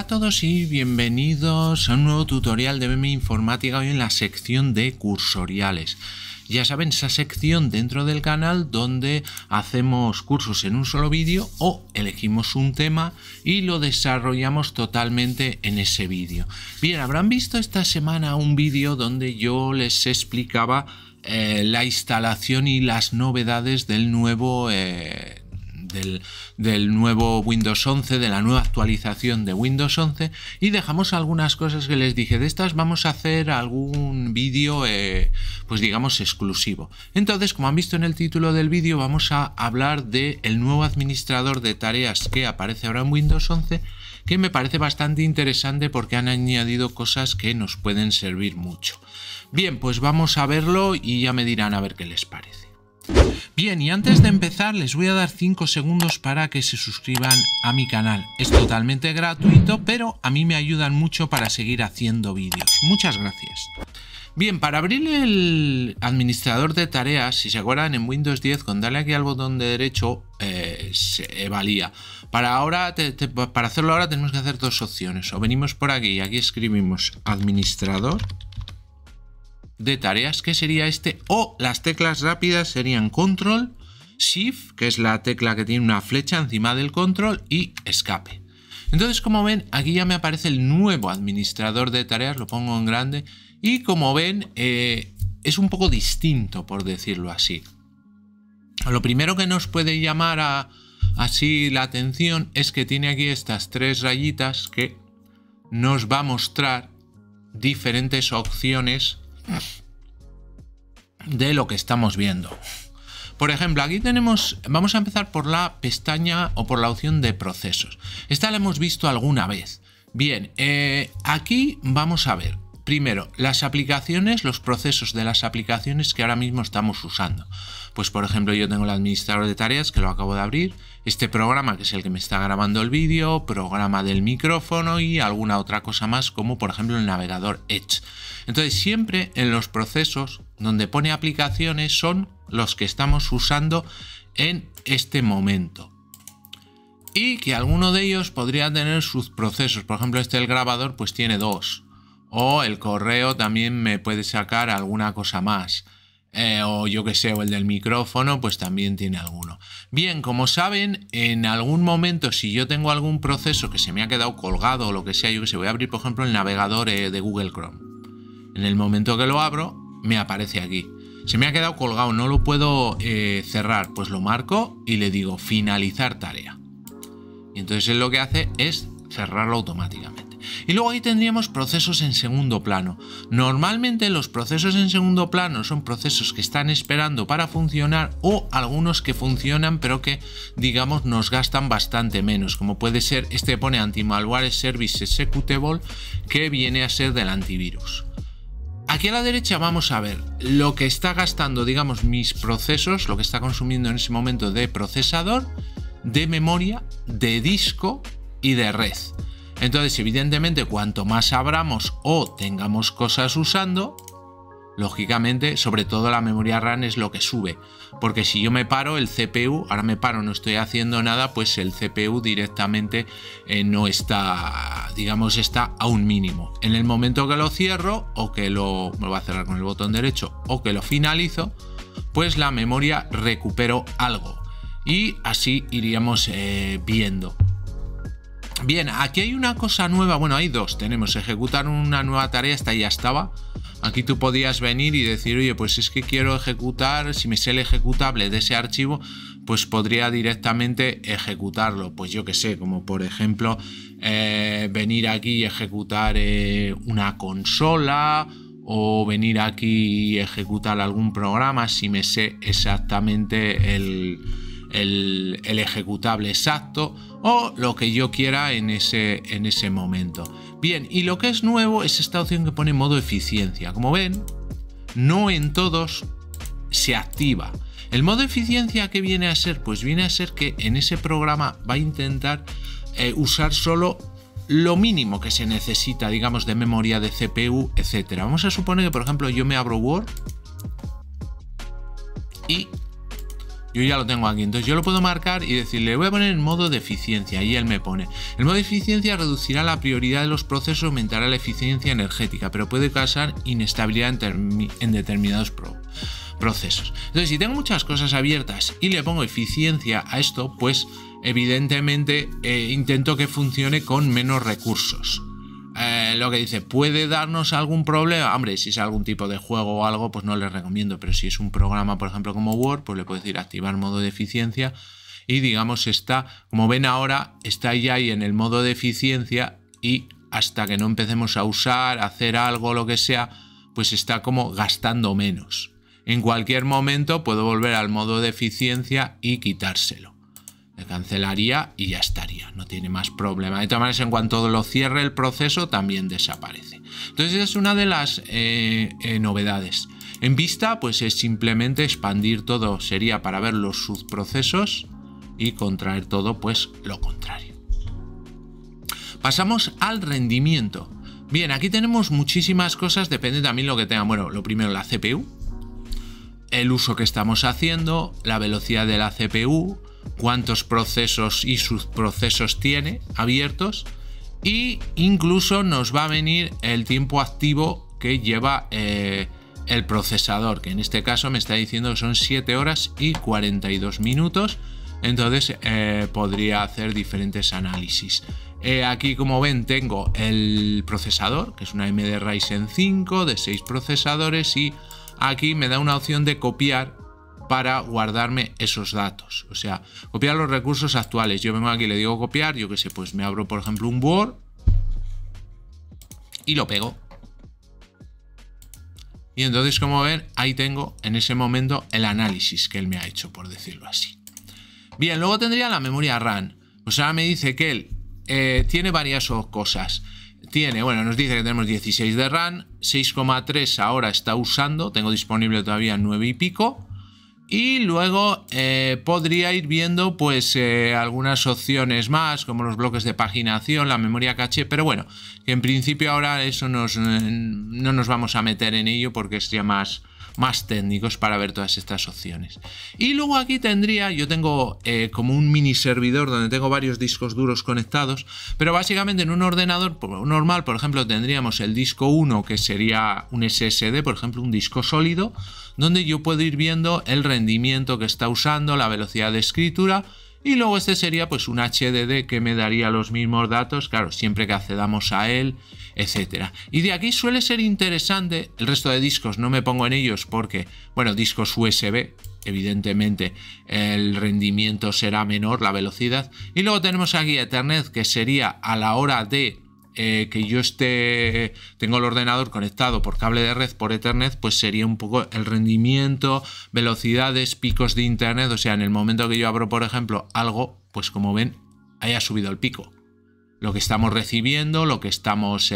Hola a todos y bienvenidos a un nuevo tutorial de BM Informática, hoy en la sección de cursoriales. Ya saben, esa sección dentro del canal donde hacemos cursos en un solo vídeo o elegimos un tema y lo desarrollamos totalmente en ese vídeo. Bien, habrán visto esta semana un vídeo donde yo les explicaba la instalación y las novedades del nuevo nuevo Windows 11, de la nueva actualización de Windows 11, y dejamos algunas cosas que les dije. De estas vamos a hacer algún vídeo pues digamos exclusivo. Entonces, como han visto en el título del vídeo, vamos a hablar del nuevo administrador de tareas que aparece ahora en Windows 11, que me parece bastante interesante porque han añadido cosas que nos pueden servir mucho. Bien, pues vamos a verlo y ya me dirán a ver qué les parece. Bien, y antes de empezar les voy a dar 5 segundos para que se suscriban a mi canal. Es totalmente gratuito, pero a mí me ayudan mucho para seguir haciendo vídeos. Muchas gracias. Bien, para abrir el administrador de tareas, si se acuerdan, en Windows 10 con darle aquí al botón de derecho se valía. Para hacerlo ahora tenemos que hacer dos opciones. O venimos por aquí y aquí escribimos administrador de tareas, que sería este, o las teclas rápidas serían control, shift, que es la tecla que tiene una flecha encima del control, y escape. Entonces, como ven, aquí ya me aparece el nuevo administrador de tareas, lo pongo en grande, y como ven, es un poco distinto, por decirlo así. Lo primero que nos puede llamar así la atención es que tiene aquí estas tres rayitas que nos va a mostrar diferentes opciones de lo que estamos viendo. Por ejemplo, aquí tenemos, vamos a empezar por la pestaña o por la opción de procesos. Esta la hemos visto alguna vez. Bien, aquí vamos a ver primero las aplicaciones, los procesos de las aplicaciones que ahora mismo estamos usando. Pues por ejemplo, yo tengo el administrador de tareas, que lo acabo de abrir, este programa que es el que me está grabando el vídeo, programa del micrófono y alguna otra cosa más, como por ejemplo el navegador Edge. Entonces, siempre en los procesos donde pone aplicaciones son los que estamos usando en este momento. Y que alguno de ellos podría tener sus procesos. Por ejemplo, el grabador pues tiene dos. O el correo también me puede sacar alguna cosa más. O yo que sé, o el del micrófono pues también tiene alguno. Bien, como saben, en algún momento si yo tengo algún proceso que se me ha quedado colgado o lo que sea, yo que sé, voy a abrir por ejemplo el navegador de Google Chrome. En el momento que lo abro me aparece aquí. Se me ha quedado colgado, no lo puedo cerrar, pues lo marco y le digo finalizar tarea. Y entonces él lo que hace es cerrarlo automáticamente. Y luego ahí tendríamos procesos en segundo plano. Normalmente los procesos en segundo plano son procesos que están esperando para funcionar, o algunos que funcionan pero que digamos nos gastan bastante menos, como puede ser este, pone Anti-Malware Service Executable, que viene a ser del antivirus. Aquí a la derecha vamos a ver lo que está gastando, digamos, mis procesos, lo que está consumiendo en ese momento de procesador, de memoria, de disco y de red. Entonces, evidentemente, cuanto más abramos o tengamos cosas usando, lógicamente, sobre todo la memoria RAM es lo que sube. Porque si yo me paro, el CPU, ahora me paro, no estoy haciendo nada, pues el CPU directamente no está, digamos, está a un mínimo. En el momento que lo cierro, o que me lo voy a cerrar con el botón derecho, o que lo finalizo, pues la memoria recupero algo. Y así iríamos viendo. Bien, aquí hay una cosa nueva, bueno, hay dos, tenemos ejecutar una nueva tarea, esta ya estaba. Aquí tú podías venir y decir, oye, pues es que quiero ejecutar, si me sé el ejecutable de ese archivo, pues podría directamente ejecutarlo. Pues yo que sé, como por ejemplo, venir aquí y ejecutar una consola, o venir aquí y ejecutar algún programa si me sé exactamente el ejecutable exacto, o lo que yo quiera en ese momento. Bien, y lo que es nuevo es esta opción que pone modo eficiencia. Como ven, no en todos se activa. El modo eficiencia, ¿qué viene a ser? Pues viene a ser que en ese programa va a intentar usar solo lo mínimo que se necesita, digamos, de memoria, de CPU, etcétera. Vamos a suponer que, por ejemplo, yo me abro Word y Yo ya lo tengo aquí, entonces yo lo puedo marcar y decirle, voy a poner en modo de eficiencia, y él me pone, el modo de eficiencia reducirá la prioridad de los procesos, aumentará la eficiencia energética, pero puede causar inestabilidad en determinados procesos. Entonces, si tengo muchas cosas abiertas y le pongo eficiencia a esto, pues evidentemente intento que funcione con menos recursos. Lo que dice, ¿puede darnos algún problema? Hombre, si es algún tipo de juego o algo, pues no les recomiendo, pero si es un programa, por ejemplo, como Word, pues le puedo decir activar modo de eficiencia y digamos está, como ven ahora, está ya ahí en el modo de eficiencia y hasta que no empecemos a usar, a hacer algo, lo que sea, pues está como gastando menos. En cualquier momento puedo volver al modo de eficiencia y quitárselo. Le cancelaría y ya estaría, no tiene más problema. De todas maneras, en cuanto lo cierre el proceso, también desaparece. Entonces es una de las novedades. En Vista, pues es simplemente expandir todo, sería para ver los subprocesos y contraer todo, pues lo contrario. Pasamos al rendimiento. Bien, aquí tenemos muchísimas cosas, depende también lo que tengan. Bueno, lo primero, la CPU, el uso que estamos haciendo, la velocidad de la CPU, cuántos procesos y subprocesos tiene abiertos, y incluso nos va a venir el tiempo activo que lleva el procesador, que en este caso me está diciendo que son 7 horas y 42 minutos. Entonces podría hacer diferentes análisis. Aquí, como ven, tengo el procesador, que es una AMD Ryzen 5 de 6 procesadores, y aquí me da una opción de copiar para guardarme esos datos, o sea, copiar los recursos actuales. Yo vengo aquí, le digo copiar, yo qué sé, pues me abro por ejemplo un Word y lo pego. Y entonces, como ven, ahí tengo en ese momento el análisis que él me ha hecho, por decirlo así. Bien, luego tendría la memoria RAM. Pues ahora me dice que él tiene varias cosas. Bueno, nos dice que tenemos 16 de RAM, 6,3 ahora está usando, tengo disponible todavía 9 y pico. Y luego podría ir viendo pues algunas opciones más, como los bloques de paginación, la memoria caché, pero bueno, que en principio ahora eso no nos vamos a meter en ello porque es ya más técnicos para ver todas estas opciones. Y luego aquí tendría, yo tengo como un mini servidor donde tengo varios discos duros conectados, pero básicamente en un ordenador normal, por ejemplo, tendríamos el disco 1, que sería un SSD, por ejemplo, un disco sólido, donde yo puedo ir viendo el rendimiento que está usando, la velocidad de escritura, y luego este sería pues un HDD que me daría los mismos datos, claro, siempre que accedamos a él, etcétera. Y de aquí suele ser interesante, el resto de discos no me pongo en ellos porque, bueno, discos USB, evidentemente el rendimiento será menor, la velocidad. Y luego tenemos aquí Ethernet, que sería a la hora de que yo tengo el ordenador conectado por cable de red por Ethernet, pues sería un poco el rendimiento, velocidades, picos de internet. O sea, en el momento que yo abro, por ejemplo, algo, pues como ven, haya subido el pico. Lo que estamos recibiendo, lo que estamos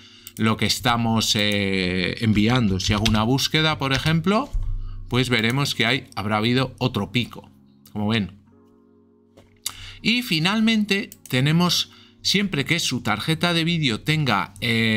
enviando. Si hago una búsqueda, por ejemplo, pues veremos que habrá habido otro pico, como ven. Y finalmente tenemos, siempre que su tarjeta de vídeo tenga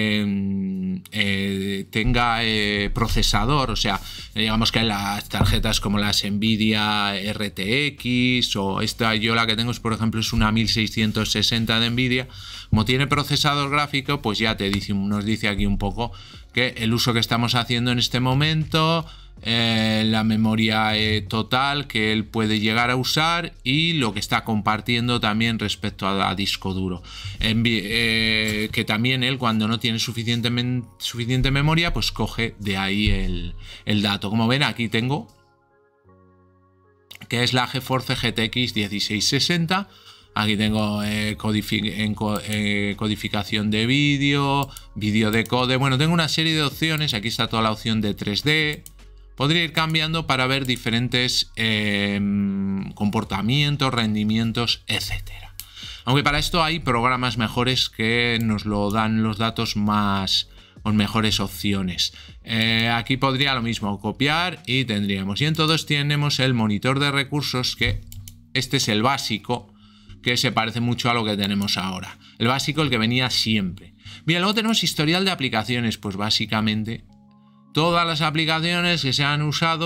procesador, o sea, digamos que las tarjetas como las Nvidia RTX o esta, yo la que tengo es, por ejemplo, es una 1660 de Nvidia, como tiene procesador gráfico, pues ya nos dice aquí un poco que el uso que estamos haciendo en este momento, la memoria total que él puede llegar a usar y lo que está compartiendo también respecto a disco duro, que también él, cuando no tiene suficiente memoria, pues coge de ahí el dato. Como ven, aquí tengo que es la GeForce GTX 1660. Aquí tengo codificación de vídeo, vídeo decode. Bueno, tengo una serie de opciones. Aquí está toda la opción de 3D. Podría ir cambiando para ver diferentes comportamientos, rendimientos, etcétera. Aunque para esto hay programas mejores que nos lo dan los datos con mejores opciones. Aquí podría lo mismo, copiar y tendríamos. Y en todos tenemos el monitor de recursos, que este es el básico, que se parece mucho a lo que tenemos ahora. El básico, el que venía siempre. Bien, luego tenemos historial de aplicaciones, pues básicamente todas las aplicaciones que se han usado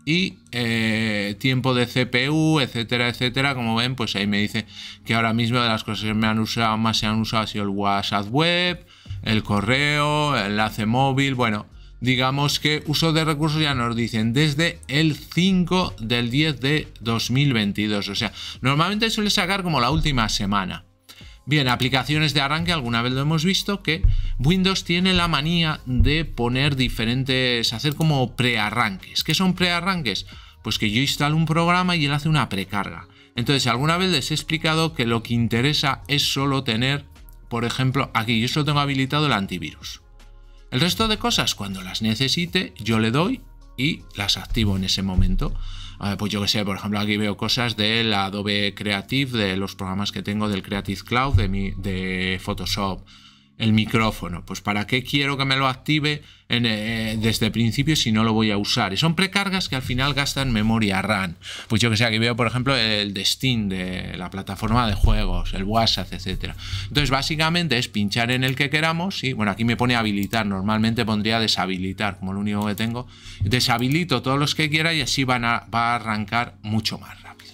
y tiempo de CPU, etcétera, etcétera. Como ven, pues ahí me dice que ahora mismo de las cosas que más se han usado ha sido el WhatsApp web, el correo, el enlace móvil. Bueno, digamos que uso de recursos ya nos dicen desde el 5 del 10 de 2022. O sea, normalmente suele sacar como la última semana. Bien, aplicaciones de arranque, alguna vez lo hemos visto, que Windows tiene la manía de poner diferentes, hacer como prearranques. ¿Qué son prearranques? Pues que yo instalo un programa y él hace una precarga. Entonces, alguna vez les he explicado que lo que interesa es solo tener, por ejemplo, aquí yo solo tengo habilitado el antivirus. El resto de cosas, cuando las necesite, yo le doy y las activo en ese momento. Pues yo que sé, por ejemplo, aquí veo cosas del Adobe Creative, de los programas que tengo del Creative Cloud, de Photoshop, el micrófono. Pues ¿para qué quiero que me lo active desde el principio si no lo voy a usar? Y son precargas que al final gastan memoria RAM. Pues yo que sé, aquí veo, por ejemplo, el de Steam, de la plataforma de juegos, el WhatsApp, etcétera. Entonces, básicamente es pinchar en el que queramos y, bueno, aquí me pone habilitar. Normalmente pondría deshabilitar, como lo único que tengo. Deshabilito todos los que quiera y así va a arrancar mucho más rápido.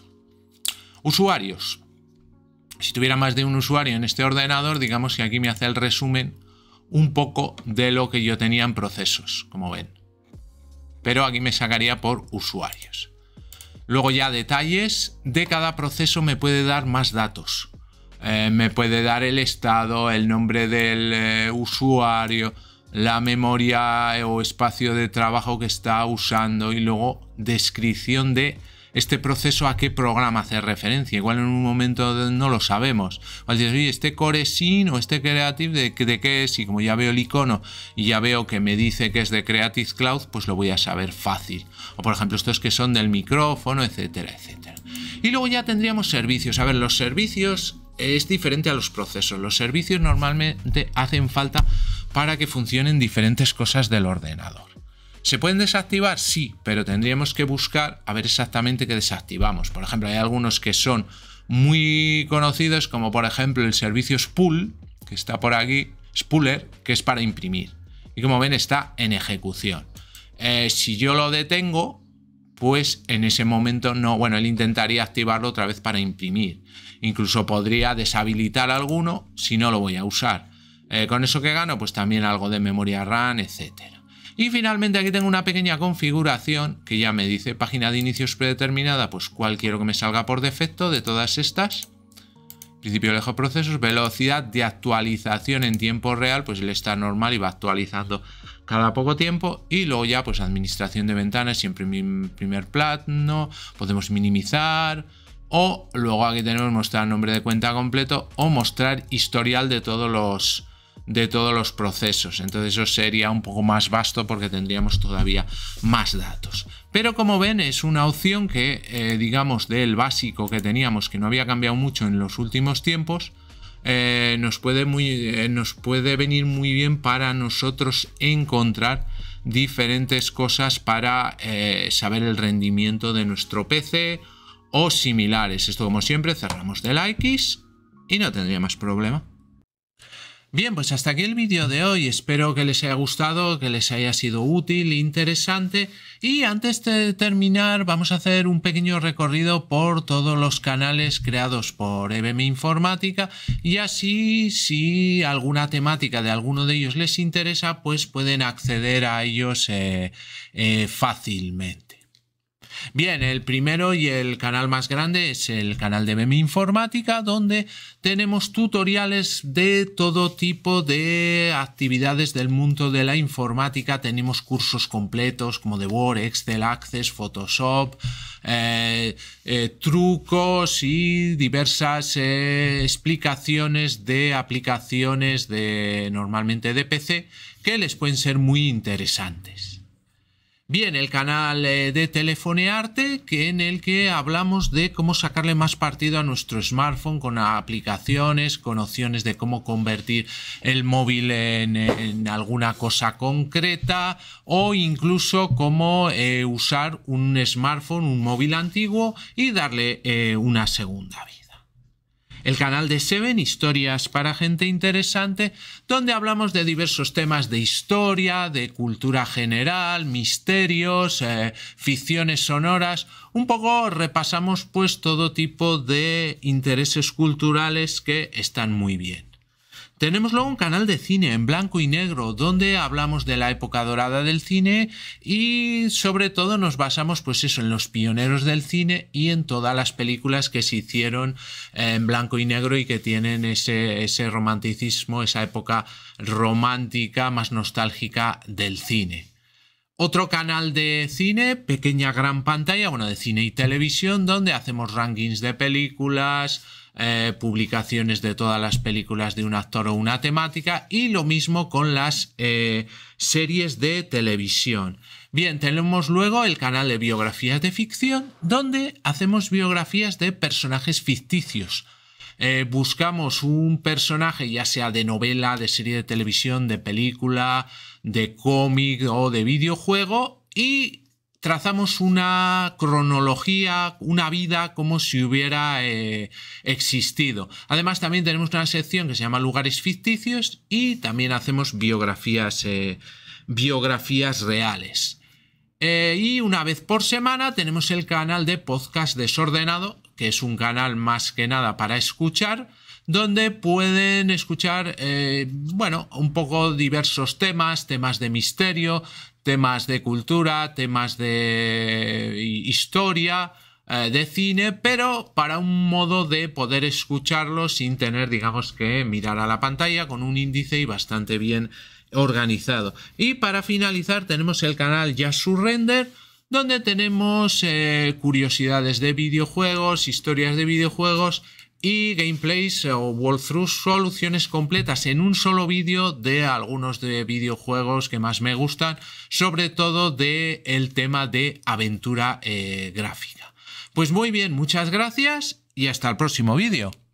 Usuarios. Si tuviera más de un usuario en este ordenador, digamos que aquí me hace el resumen un poco de lo que yo tenía en procesos, como ven. Pero aquí me sacaría por usuarios. Luego ya detalles de cada proceso me puede dar más datos. Me puede dar el estado, el nombre del usuario, la memoria o espacio de trabajo que está usando y luego descripción de este proceso a qué programa hace referencia. Igual en un momento no lo sabemos. O dices, oye, este Core Sin o este Creative, ¿de qué es? Y como ya veo el icono y ya veo que me dice que es de Creative Cloud, pues lo voy a saber fácil. O por ejemplo, estos que son del micrófono, etcétera, etcétera. Y luego ya tendríamos servicios. A ver, los servicios es diferente a los procesos. Los servicios normalmente hacen falta para que funcionen diferentes cosas del ordenador. ¿Se pueden desactivar? Sí, pero tendríamos que buscar a ver exactamente qué desactivamos. Por ejemplo, hay algunos que son muy conocidos, como por ejemplo el servicio Spool, que está por aquí, Spooler, que es para imprimir. Y como ven, está en ejecución. Si yo lo detengo, pues en ese momento no, bueno, él intentaría activarlo otra vez para imprimir. Incluso podría deshabilitar alguno si no lo voy a usar. ¿Con eso que gano? Pues también algo de memoria RAM, etcétera. Y finalmente aquí tengo una pequeña configuración que ya me dice página de inicios predeterminada, pues cuál quiero que me salga por defecto de todas estas. Principio de procesos, velocidad de actualización en tiempo real, pues él está normal y va actualizando cada poco tiempo. Y luego ya pues administración de ventanas, siempre en primer plano, podemos minimizar. O luego aquí tenemos mostrar nombre de cuenta completo o mostrar historial de todos los procesos. Entonces eso sería un poco más vasto porque tendríamos todavía más datos. Pero como ven es una opción que digamos del básico que teníamos, que no había cambiado mucho en los últimos tiempos, nos puede venir muy bien para nosotros encontrar diferentes cosas para saber el rendimiento de nuestro PC o similares. Esto, como siempre, cerramos de likes y no tendría más problema. Bien, pues hasta aquí el vídeo de hoy. Espero que les haya gustado, que les haya sido útil, interesante. Y antes de terminar, vamos a hacer un pequeño recorrido por todos los canales creados por EBM Informática. Y así, si alguna temática de alguno de ellos les interesa, pues pueden acceder a ellos fácilmente. Bien, el primero y el canal más grande es el canal de EBM Informática, donde tenemos tutoriales de todo tipo de actividades del mundo de la informática. Tenemos cursos completos como de Word, Excel, Access, Photoshop, trucos y diversas explicaciones de aplicaciones normalmente de PC que les pueden ser muy interesantes. Bien, el canal de Telefonearte, en el que hablamos de cómo sacarle más partido a nuestro smartphone con aplicaciones, con opciones de cómo convertir el móvil en alguna cosa concreta o incluso cómo usar un smartphone, un móvil antiguo y darle una segunda vida. el canal de Seven, Historias para Gente Interesante, donde hablamos de diversos temas de historia, de cultura general, misterios, ficciones sonoras. Un poco repasamos pues todo tipo de intereses culturales que están muy bien. Tenemos luego un canal de cine en blanco y negro donde hablamos de la época dorada del cine y sobre todo nos basamos pues eso en los pioneros del cine y en todas las películas que se hicieron en blanco y negro y que tienen ese romanticismo, esa época romántica más nostálgica del cine. Otro canal de cine, pequeña gran pantalla, bueno, de cine y televisión, donde hacemos rankings de películas, publicaciones de todas las películas de un actor o una temática y lo mismo con las series de televisión. Bien, tenemos luego el canal de biografías de ficción, donde hacemos biografías de personajes ficticios. Buscamos un personaje, ya sea de novela, de serie de televisión, de película, de cómic o de videojuego y trazamos una cronología, una vida como si hubiera existido. Además también tenemos una sección que se llama Lugares Ficticios y también hacemos biografías reales. Y una vez por semana tenemos el canal de Podcast Desordenado, que es un canal más que nada para escuchar, donde pueden escuchar, bueno, un poco diversos temas de misterio, temas de cultura, temas de historia, de cine, pero para un modo de poder escucharlo sin tener, digamos, que mirar a la pantalla, con un índice y bastante bien organizado. Y para finalizar tenemos el canal Just Surrender, donde tenemos curiosidades de videojuegos, historias de videojuegos y gameplays o walkthroughs, soluciones completas en un solo vídeo de algunos de videojuegos que más me gustan, sobre todo del tema de aventura gráfica. Pues muy bien, muchas gracias y hasta el próximo vídeo.